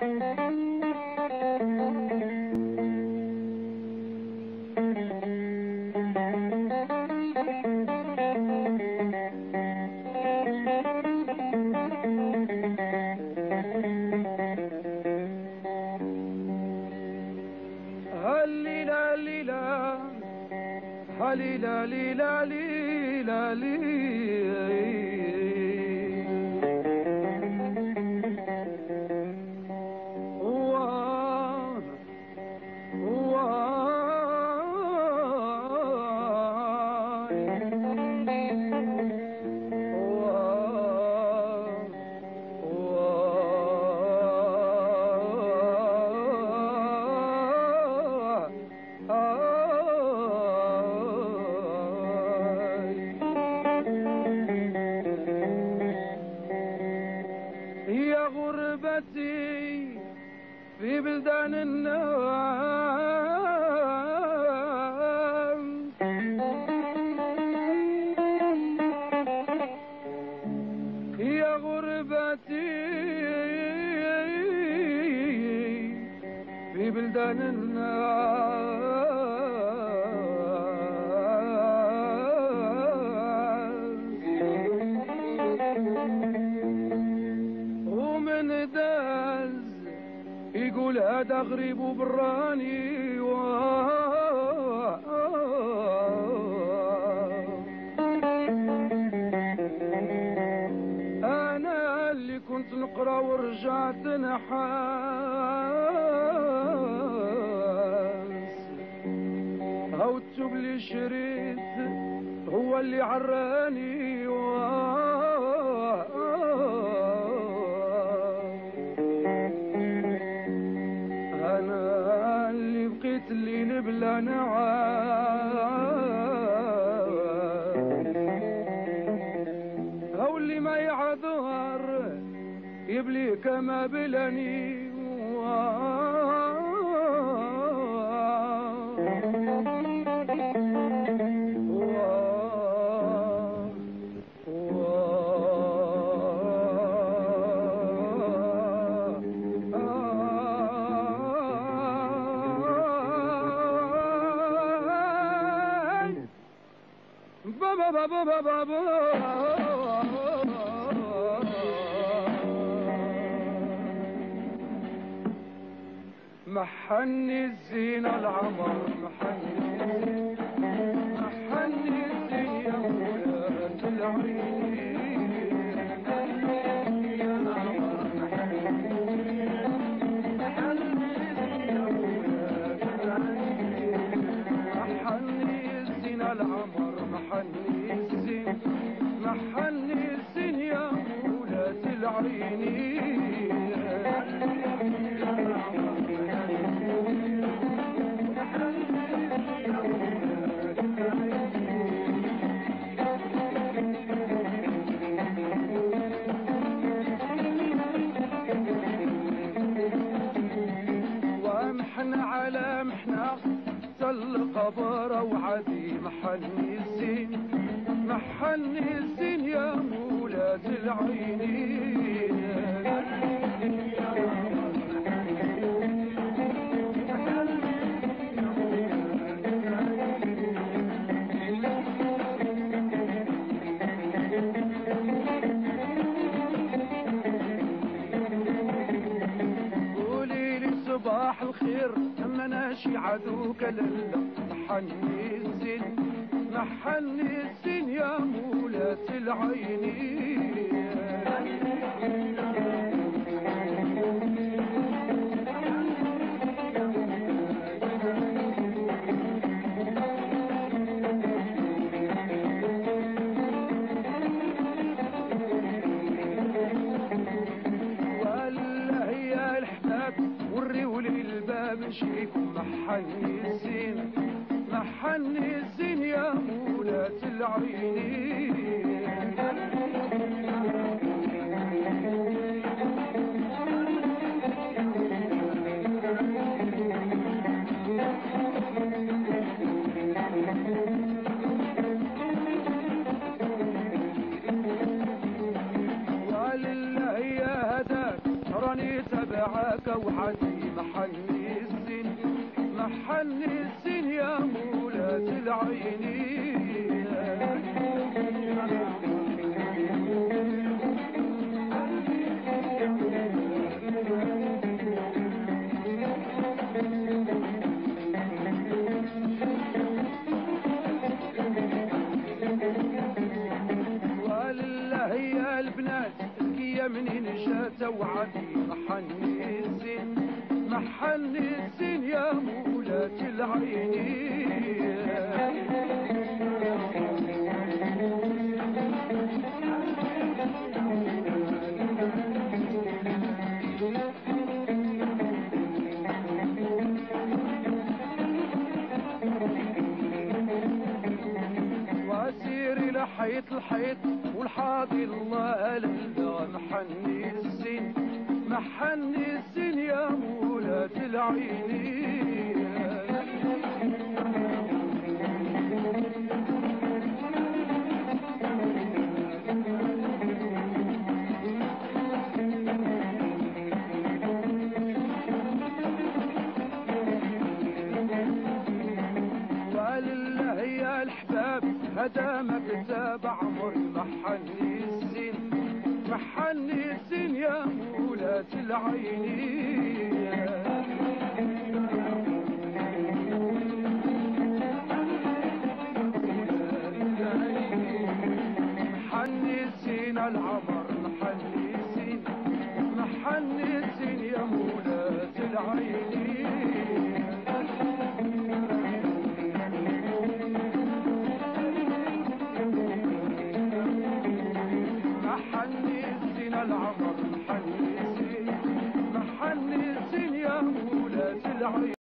هليلا ليلا هليلا ليلا ليلا يا غربتي في بلدان الناس، يا غربتي في بلدان الناس، ومن داز يقول هذا غريب وبراني انا اللي كنت نقرا ورجعت نحاس، هاو التوب اللي شريت هو اللي عراني انا اللي بقيت الليل بلا نعاس، هاو اللي ما يعذر يبلي كما بلاني بابا بابا بابا محني الزين العمر، محني الزين يا ولاد العين، يا العمر محني الزين يا ولاد العين، محني الزين العمر، محني الزين يا ولاد العين. ومحن على محنة القبر وعدي، محني الزين يا ولاد العينين. قولي لي صباح الخير اما ناشي عدوك لله، محني الزين يا مولات العينين. والله يا الحباب وريولي الباب نشيكم، محني الزين يا مولات العينين. ولله يا هداك راني تبعك وحدي محني السن محني السن يا مولاة العينين. ولله يا البنات ذكية منين جات وعدي محني السن محني السن يا مولاة العينين. واسيري لحيط الحيط والحاضي الله لله محني السن محني السن يا مولاة العينين. ولله يا الحباب هذا مكتب عمر محني السن محني السن يا مولاة العينين. محني السن العمر محني السن محني السن يا مولاة العينين. محني السن العمر محني السن محني السن يا مولاة العينين.